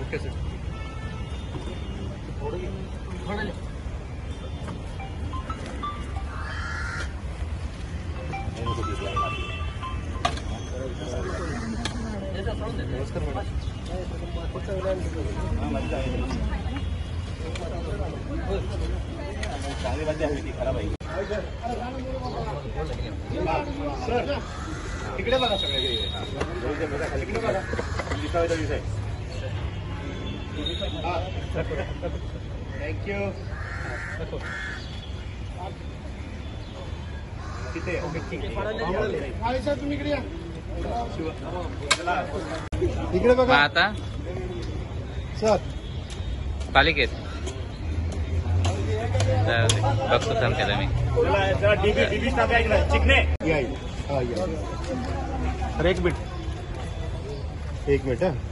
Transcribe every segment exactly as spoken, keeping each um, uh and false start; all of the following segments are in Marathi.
Okay sir. नमस्कार मॅडम. चांगली बातमी आहे ती खराब आहे सर. तिकडे बघा सगळे तिकडे बघा विसाव्याचा विषय. थँक्यू. तिथे तुम्ही इकडे या. इकडे बघा आता सर पालिकेत बघतो थांब केलं मी. सर एक मिनिट एक मिनिट हा.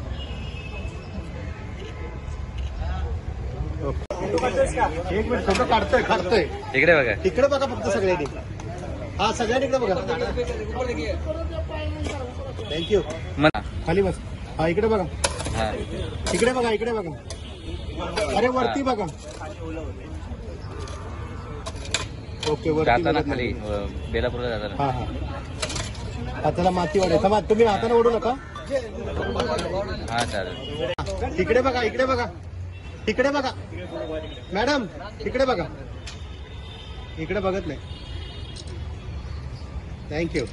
एक मिनिट फोटो काढतोय काढतोय. इकडे बघा. इकडे बघा फक्त सगळ्यांनी. हा सगळ्यांनी इकडे बघा. थँक्यू. म्हणा खाली बस. हा इकडे बघा. हा इकडे बघा इकडे बघा. अरे वरती बघा. ओके वरती जाताना बघा. खाली बेलापूरला जाताना. हा हा हाताला माती वाढायचं. मग तुम्ही हाताने ओढू नका. हा चालेल. इकडे बघा इकडे बघा इकडे बघा मॅडम इकडे बघा. इकडे बघत नाही. थँक्यू.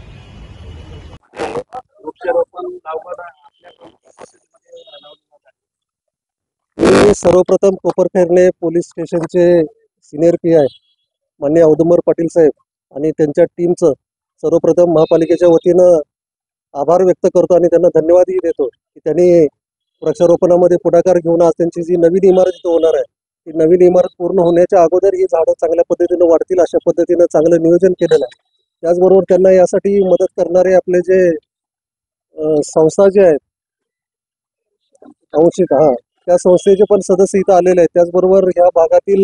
मी सर्वप्रथम कोपरखैरणे पोलीस स्टेशनचे सिनियर पी आय माननीय औदुंबर पाटील साहेब आणि त्यांच्या टीमचं सर्वप्रथम महापालिकेच्या वतीनं आभार व्यक्त करतो आणि त्यांना धन्यवादही देतो की त्यांनी वृक्षारोपणामध्ये पुढाकार घेऊन आज त्यांची जी नवीन इमारत इथं होणार आहे ती नवीन इमारत पूर्ण होण्याच्या अगोदर ही झाडं चांगल्या पद्धतीनं वाढतील अशा पद्धतीनं चांगलं नियोजन केलेलं आहे. त्याचबरोबर त्यांना यासाठी मदत करणारे आपले जे संस्था जे आहेत अंशिक हा त्या संस्थेचे पण सदस्य इथं आलेले आहेत. त्याचबरोबर ह्या भागातील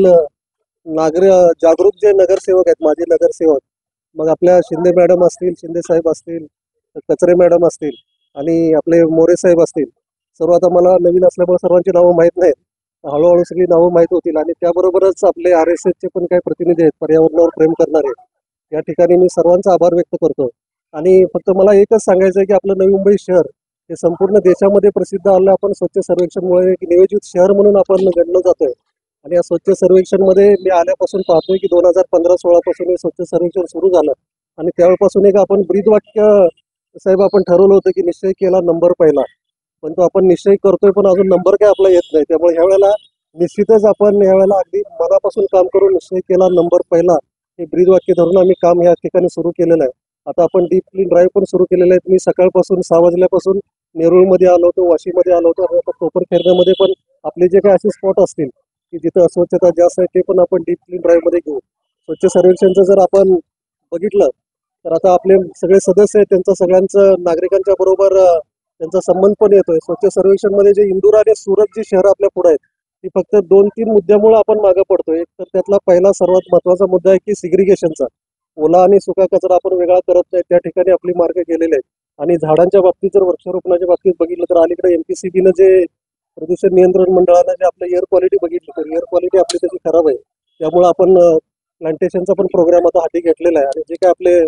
नागरिक जागरूक जे नगरसेवक आहेत माजी नगरसेवक मग आपल्या शिंदे मॅडम असतील शिंदे साहेब असतील कचरे मॅडम असतील आणि आपले मोरे साहेब असतील. सर्व आता मला नवीन असल्यामुळे सर्वांची नावं माहीत नाहीत. हळूहळू सगळी नावं माहीत होतील आणि त्याबरोबरच आपले आर एस एसचे पण काही प्रतिनिधी आहेत पर्यावरणावर प्रेम करणारे. या ठिकाणी मी सर्वांचा आभार व्यक्त करतो आणि फक्त मला एकच सांगायचं आहे की आपलं नवी मुंबई शहर हे संपूर्ण देशामध्ये प्रसिद्ध आलं. आपण स्वच्छ सर्वेक्षणमुळे एक नियोजित शहर म्हणून आपण गणलं जातोय आणि या स्वच्छ सर्वेक्षणमध्ये मी आल्यापासून पाहतोय की दोन हजार पंधरा सोळा पासून हे स्वच्छ सर्वेक्षण सुरू झालं आणि त्यावेळेपासून एक आपण ब्रीदवाक्य साहेब आपण ठरवलं होतं की निश्चय केला नंबर पहिला. पण तो आपण निश्चय करतोय पण अजून नंबर काय आपला येत नाही. त्यामुळे ह्या वेळेला निश्चितच आपण यावेळेला अगदी मनापासून काम करून निश्चय केला नंबर पहिला हे ब्रीदवाक्य धरून आम्ही काम या ठिकाणी सुरू केलेलं आहे. आता आपण डीप क्लीन ड्राईव्ह पण सुरू केलेलं आहे. मी सकाळपासून सहा वाजल्यापासून नेरूळमध्ये आलो होतो, वाशीमध्ये आलो होतो आणि आता कोपरखैरण्यामध्ये पण आपले जे काही असे स्पॉट असतील की जिथं अस्वच्छता जास्त आहे ते पण आपण डीप क्लीन ड्राईव्हमध्ये घेऊ. स्वच्छ सर्वेक्षणचं जर आपण बघितलं तर आता आपले सगळे सदस्य आहेत त्यांचं सगळ्यांचं नागरिकांच्या बरोबर त्यांचा संबंध पण येतोय. स्वच्छ सर्वेक्षणमध्ये जे इंदूर आणि सुरत जी शहरं आपल्या पुढे आहेत ती फक्त दोन तीन मुद्द्यामुळे आपण मागे पडतोय. तर त्यातला पहिला सर्वात महत्वाचा मुद्दा आहे की सिग्रिगेशनचा. ओला आणि सुका कचरा आपण वेगळा करत नाही त्या ठिकाणी आपली मार्ग गेलेले आहेत. आणि झाडांच्या बाबतीत जर वृक्षारोपणाच्या बाबतीत बघितलं तर अलीकडे एमपीसीबीनं जे प्रदूषण नियंत्रण मंडळानं जे आपलं एअर क्वालिटी बघितली तर एअर क्वालिटी आपली त्याची खराब आहे. त्यामुळे आपण प्लांटेशनचा पण प्रोग्राम आता हाती घेतलेला आहे आणि जे काय आपले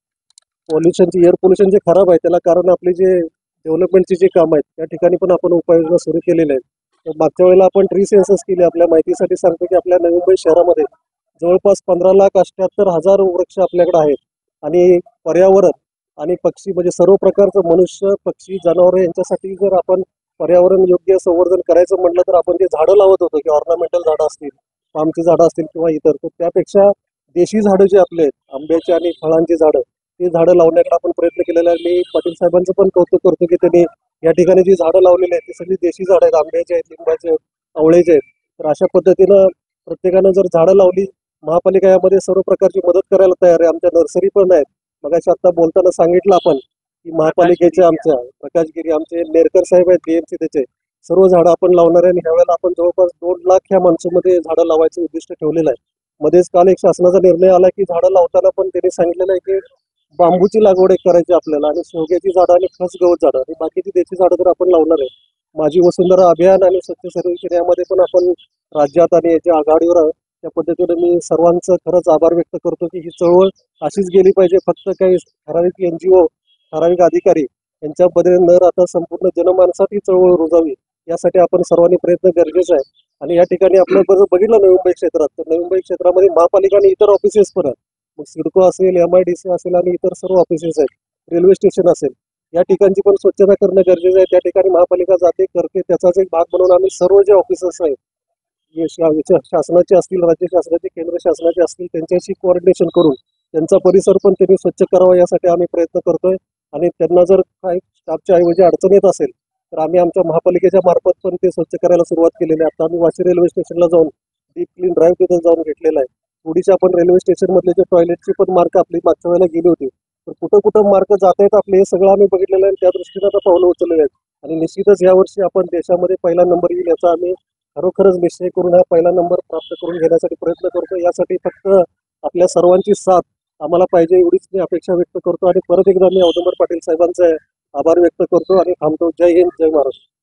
पॉल्युशनचे एअर पोल्युशन जे खराब आहे त्याला कारण आपले जे डेव्हलपमेंटचे जे काम आहेत त्या ठिकाणी पण आपण उपाययोजना सुरू केलेल्या आहेत. तर मागच्या वेळेला आपण ट्री सेन्सस केले. आपल्या माहितीसाठी सांगतो की आपल्या नवी मुंबई शहरामध्ये जवळपास पंधरा लाख अठ्ठ्याहत्तर हजार वृक्ष आपल्याकडे आहेत आणि पर्यावरण आणि पक्षी म्हणजे सर्व प्रकारचं मनुष्य पक्षी जनावर यांच्यासाठी जर आपण पर्यावरण योग्य संवर्धन करायचं म्हटलं तर आपण जे झाडं लावत होतो की ऑर्नामेंटल झाडं असतील पामची झाडं असतील किंवा इतर तर त्यापेक्षा देशी झाडं जे आपले आहेत आंब्याची आणि फळांची झाडं ते झाडं लावण्याकडे आपण प्रयत्न केलेला आहे. मी पाटील साहेबांचं पण कौतुक करतो की त्यांनी या ठिकाणी जी झाडं लावलेली आहेत ती सगळी देशी झाडं आहेत. आंब्याचे आहेत, लिंबाचे आहेत, आवळेचे आहेत. तर अशा पद्धतीनं प्रत्येकानं जर झाडं लावली महापालिका यामध्ये सर्व प्रकारची मदत करायला तयार आहे. आमच्या नर्सरी पण आहेत. मगाशी आता बोलताना सांगितलं आपण की महापालिकेचे आमच्या प्रकाशगिरी आमचे नेरकर साहेब आहेत बीएमसी त्याचे सर्व झाडं आपण लावणार आहे आणि ह्यावेळेला आपण जवळपास दोन लाख ह्या माणसामध्ये झाडं लावायचं उद्दिष्ट ठेवलेलं आहे. मध्येच काल एक शासनाचा निर्णय आला की झाडं लावताना पण त्यांनी सांगितलेलं आहे की बांबूची लागवड एक करायची आपल्याला आणि शेवग्याची झाडं आणि खस गवत झाडं आणि बाकीची देशी झाडं तर आपण लावणार आहे. माझी वसुंधरा अभियान आणि स्वच्छ सर्वेक्षण यामध्ये पण आपण राज्यात आणि याच्या आघाडीवर आहोत. त्या पद्धतीने मी सर्वांचं खरंच आभार व्यक्त करतो की ही चळवळ अशीच गेली पाहिजे. फक्त काही ठराविक एनजीओ ठराविक अधिकारी यांच्यामध्ये न राहता संपूर्ण जनमानसात ही चळवळ रुजावी यासाठी आपण सर्वांनी प्रयत्न गरजेचा आहे. आणि या ठिकाणी आपलं बरं बघितलं नवी मुंबई क्षेत्रात, तर नवी मुंबई क्षेत्रामध्ये महापालिका आणि इतर ऑफिसेस पण आहेत. मग सिडको असेल, एम आय डी सी असेल आणि इतर सर्व ऑफिसेस आहेत, रेल्वे स्टेशन असेल, या ठिकाणची पण स्वच्छता करणं गरजेचं आहे. त्या ठिकाणी महापालिका जाते करते, त्याचाच एक भाग म्हणून आम्ही सर्व जे ऑफिसेस आहेत जे शा- याच्या शासनाचे असतील, राज्य शासनाचे, केंद्र शासनाचे असतील, त्यांच्याशी कोऑर्डिनेशन करून त्यांचा परिसर पण त्यांनी स्वच्छ करावा यासाठी आम्ही प्रयत्न करतोय. आणि त्यांना जर काही स्टाफच्या ऐवजी अडचण येत असेल तर आम्ही आमच्या महापालिकेच्या मार्फत पण ते स्वच्छ करायला सुरुवात केलेली आहे. आता आम्ही वाशी रेल्वे स्टेशनला जाऊन डीप क्लीन ड्राईव्ह तिथे जाऊन घेतलेला आहे. थोडीशी आपण रेल्वे स्टेशन मधले जे टॉयलेटची पण मार्क आपली मागच्या वेळेला गेली होती, तर कुठं कुठं मार्क जात आहेत आपले हे सगळं आम्ही बघितलेलं आहे आणि त्या दृष्टीनं आता पावलं उचललेली आहेत. आणि निश्चितच यावर्षी आपण देशामध्ये पहिला नंबर येईल याचा आम्ही खरोखरच निश्चय करून हा पहिला नंबर प्राप्त करून घेण्यासाठी प्रयत्न करतो. यासाठी फक्त आपल्या सर्वांची साथ आम्हाला पाहिजे एवढीच मी अपेक्षा व्यक्त करतो. आणि परत एकदा मी औदुंबर पाटील साहेबांचे आभार व्यक्त करतो आणि थांबतो. जय हिंद, जय महाराष्ट्र.